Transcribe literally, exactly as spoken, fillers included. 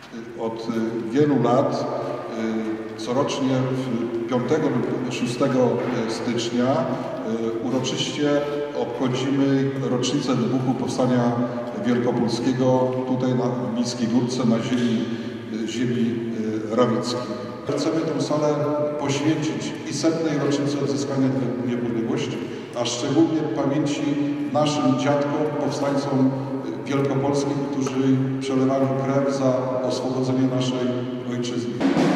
Od wielu lat corocznie piątego lub szóstego stycznia uroczyście obchodzimy rocznicę wybuchu Powstania Wielkopolskiego tutaj na Miejskiej Górce, na ziemi, ziemi rawickiej. Chcemy tę salę poświęcić i setnej rocznicy odzyskania niepodległości, a szczególnie pamięci naszym dziadkom, powstańcom wielkopolskim, którzy przelewali krew za oswobodzenie naszej ojczyzny.